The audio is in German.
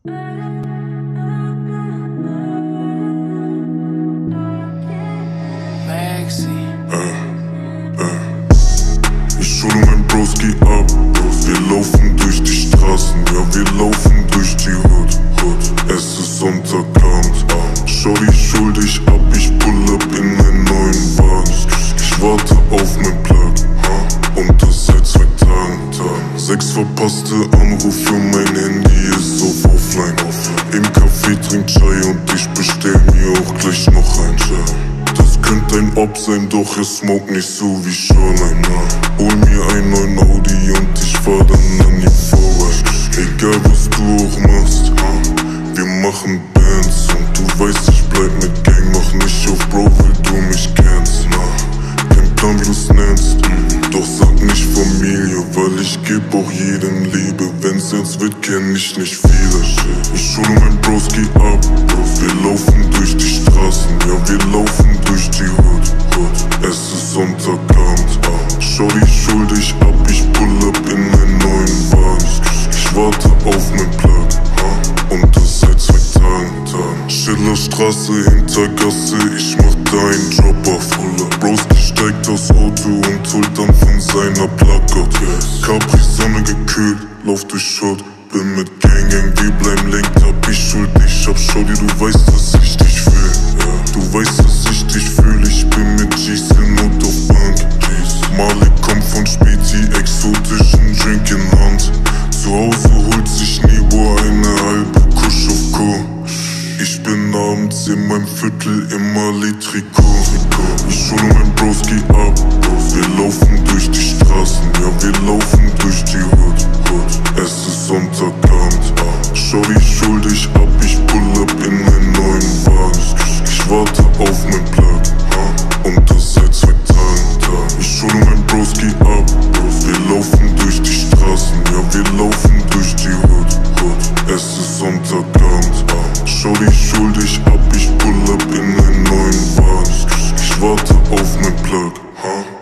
Ich hole mein Broski ab, wir laufen durch die Straßen, ja wir laufen durch die Hood. Es ist Sonntagabend, Shorty schuldig ab, ich pull up in einen neuen Wagen. Ich warte auf mein Plug, und das seit 2 Tagen. 6 verpasste Anrufe, mein Handy ist auf Offline. Im Café trinkt Chai und ich bestell mir auch gleich noch ein Chai. Das könnte ein Op sein, doch er smoke nicht so wie Shoreline. Hol mir einen neuen Audi und ich fahr dann an ihm vorbei. Egal was du auch machst, wir machen Bands. Und du weißt, ich bleib mit Gang, mach nicht auf Bro, weil du mich kennst. Kein Plan, wie du's nennst, doch sag nicht Familie, weil ich geb auch jedem Liebe. Wenn's jetzt wird, kenn ich nicht viele. Ich hole mein Broski ab, wir laufen durch die Straßen, ja wir laufen durch die Hood. Es ist Sonntagabend, Shorty schuldig ab, ich pull up in einen neuen Wagen. Ich warte auf mein Plug, und das seit 2 Tagen. Schillerstraße, Hintergasse, ich mach deinen Dropper voller. Broski steigt aus Auto und holt dann von seiner Plakat. Capri-Sonne gekühlt, lauf durch Schott, bin mit Gang, wir bleiben lenkt ab, ich schuld, ich hab Shorty, du weißt, dass ich dich will. Du weißt, dass ich dich fühl, ich bin mit G's in Not auf Bank. Malik kommt von Späti, exotischen Drink in Hand. Zu Hause holt sich Nebo eine halbe Kusch auf Co. Ich bin abends in meinem Viertel im Mali-Trikot. Ich hole mein Broski ab, wir laufen durch die Straßen, ja wir laufen durch die Hood. Es ist Sonntagabend, Shorty schuldig ab, ich pull up in einen neuen Wagen. Ich warte auf mein Plug, und das seit 2 Tagen. Ich hole mein Broski ab, wir laufen durch die Straßen, ja wir laufen durch die Hood. Es ist Sonntagabend, Shorty schuldig ab, ich pull up in einen neuen Wagen. Ich warte auf mein Plug,